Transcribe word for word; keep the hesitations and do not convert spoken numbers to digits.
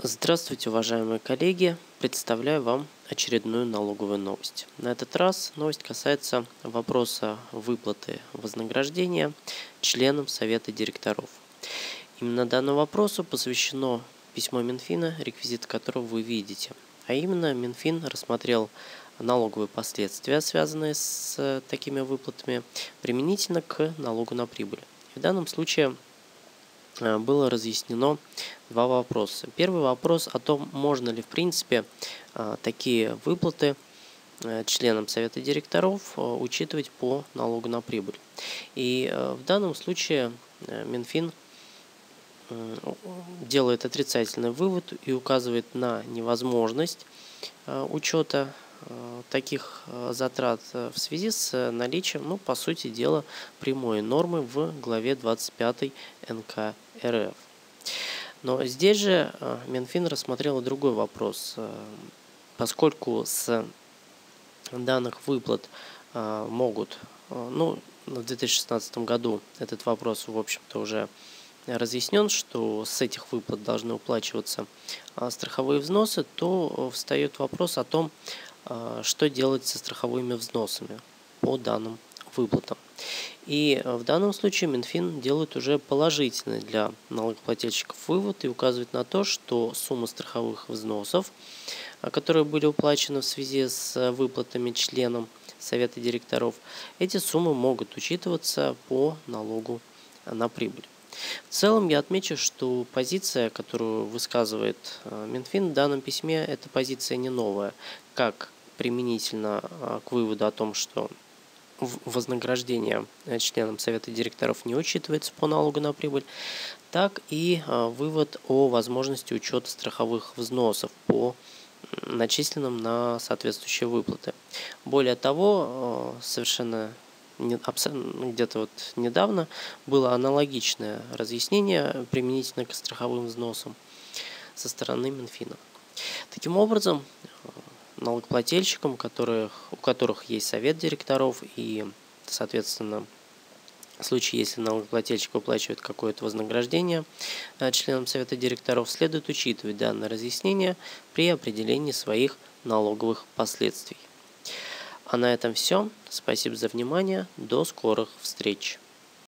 Здравствуйте, уважаемые коллеги! Представляю вам очередную налоговую новость. На этот раз новость касается вопроса выплаты вознаграждения членам Совета директоров. Именно данному вопросу посвящено письмо Минфина, реквизиты которого вы видите. А именно, Минфин рассмотрел налоговые последствия, связанные с такими выплатами, применительно к налогу на прибыль. В данном случае было разъяснено два вопроса. Первый вопрос о том, можно ли в принципе такие выплаты членам Совета директоров учитывать по налогу на прибыль. И в данном случае Минфин делает отрицательный вывод и указывает на невозможность учета таких затрат в связи с наличием, ну, по сути дела, прямой нормы в главе двадцать пятой эн ка эр эф. Но здесь же Минфин рассмотрел другой вопрос. Поскольку с данных выплат могут, ну, в две тысячи шестнадцатом году этот вопрос, в общем-то, уже разъяснен, что с этих выплат должны уплачиваться страховые взносы, то встает вопрос о том, что делать со страховыми взносами по данным выплатам. И в данном случае Минфин делает уже положительный для налогоплательщиков вывод и указывает на то, что сумма страховых взносов, которые были уплачены в связи с выплатами членам Совета директоров, эти суммы могут учитываться по налогу на прибыль. В целом я отмечу, что позиция, которую высказывает Минфин в данном письме, эта позиция не новая, как применительно к выводу о том, что вознаграждение членам Совета директоров не учитывается по налогу на прибыль, так и вывод о возможности учета страховых взносов по начисленным на соответствующие выплаты. Более того, совершенно где-то вот недавно было аналогичное разъяснение применительно к страховым взносам со стороны Минфина. Таким образом, налогоплательщикам, которых, у которых есть совет директоров и, соответственно, в случае, если налогоплательщик выплачивает какое-то вознаграждение членам совета директоров, следует учитывать данное разъяснение при определении своих налоговых последствий. А на этом все. Спасибо за внимание. До скорых встреч.